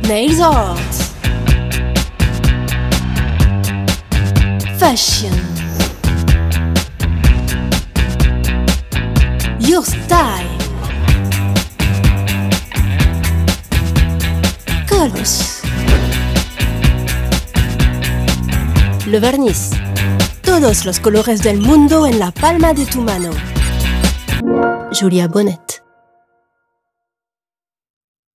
nails art, fashion, your style, colors, le verniz, todos los colores del mundo en la palma de tu mano. Julia Bonnet.